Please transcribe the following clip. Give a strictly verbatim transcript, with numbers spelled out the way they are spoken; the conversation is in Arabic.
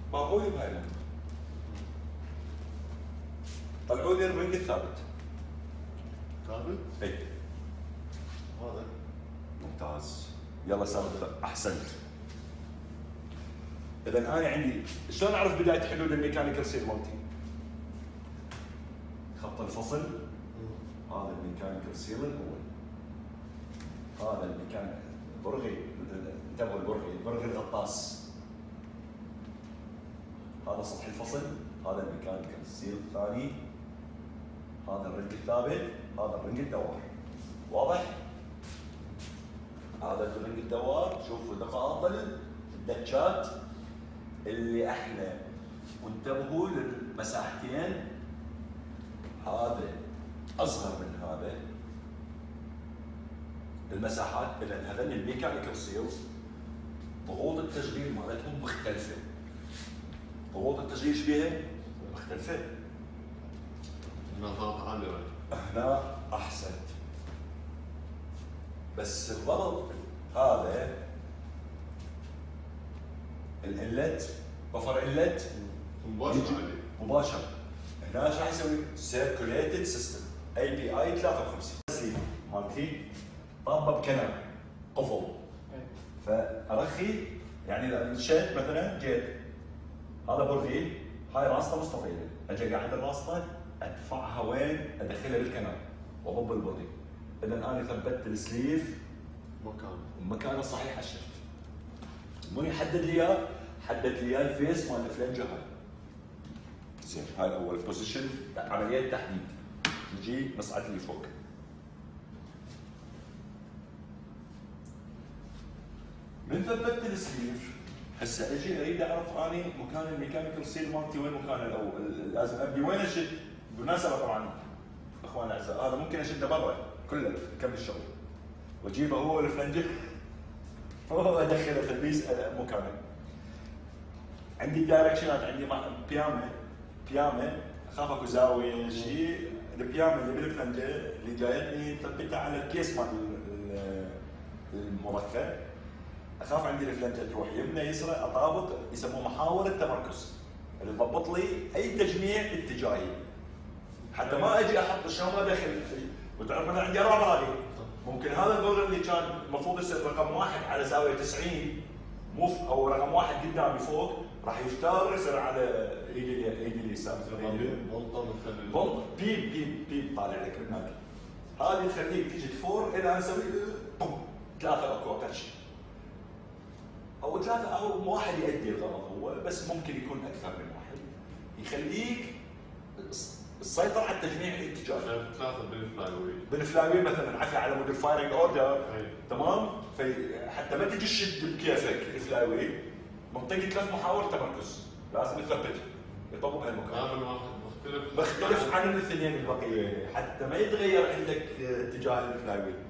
طلعوا لي بهاي المنطقه، طلعوا لي الرنج الثابت. ثابت؟ اي هذا ممتاز، يلا صار احسنت. اذا انا عندي شلون اعرف بدايه حدود الميكانيكال سيل مالتي؟ خط الفصل هذا الميكانيكال سيل الاول، هذا الميكانيك برغي، انتبهوا البرغي، البرغي الغطاس، هذا سطح الفصل، هذا الميكانيكال سيل الثاني، هذا الرنج الثابت، هذا الرنج الدوار. واضح؟ هذا الرنج الدوار، شوفوا نقاط الدتشات اللي احنا، وانتبهوا للمساحتين، هذا اصغر من هذا المساحات، لان هذول الميكانيكال سيلز ضغوط التشغيل مالتهم مختلفه. ضغوط التشغيل ايش بيها؟ مختلفه. هنا ضغط عالي، هنا احسنت. بس الضغط هذا الانلت، بفر انلت مباشر عليه مباشر. هنا ايش راح يسوي؟ سيركوليتد سيستم، اي بي اي ثلاثة وخمسين تسليم مالتي طابه بكنال قفل، فارخي يعني اذا مشيت مثلا جيت هذا برغي، هاي راسته مستطيله، اجي قاعد الراسته ادفعها وين؟ ادخلها بالكنال واضب البرغي. اذا انا ثبتت السليف مكانه مكانه الصحيح على الشفت. من يحدد لي اياه؟ حدد لي اياه الفيس مال الفلنجه هاي. زين هاي اول بوزيشن عمليه تحديد. نجي نصعد اللي فوق. من ثبتت السليف هسه اجي اريد اعرف اني مكان الميكانيكال سيل مالتي وين مكانه الاول، لازم ابدي وين اشد. بالمناسبه طبعا اخواني الاعزاء هذا ممكن اشده برا كله كم الشغل واجيبه هو الفلنجه هو ادخله في البيس مكانه. عندي دايركشنات، عندي بيامه بيامه اخاف اكو زاويه شيء، البيامه اللي بالفلنجه اللي جايتني ثبتها على الكيس مال المركب، اخاف عندي الفلنجه تروح يمنى يسرى، اطابق يسموه محاور التمركز اللي تضبط لي اي تجميع اتجاهي حتى ما اجي احط شلون ادخل. وتعرف انا عندي اربع مراقب، ممكن هذا البر اللي كان المفروض يصير رقم واحد على زاويه تسعين مو او رقم واحد قدامي فوق راح يختار يصير على ايدي ايدي اليسار. بلطه مثل بلطه بيب بيب بيب طالع لك من هناك، هذه تخليك تيجي تفور الى اسوي بوم ثلاثه اكو تاتش او ثلاثه او واحد يؤدي الغرض هو، بس ممكن يكون اكثر من واحد يخليك السيطره على تجميع الاتجاه. ثلاثه بالفلاي ويل بالفلاي مثلا عفى على مود الفايرنج اوردر تمام، حتى ما تجي تشد بكيفك الفلاي ويل منطقه ثلاث محاور تمركز لازم تثبته يطبق هالمكان. هذا واحد مختلف مختلف عن الاثنين البقيه حتى ما يتغير عندك اتجاه الفلاي ويل.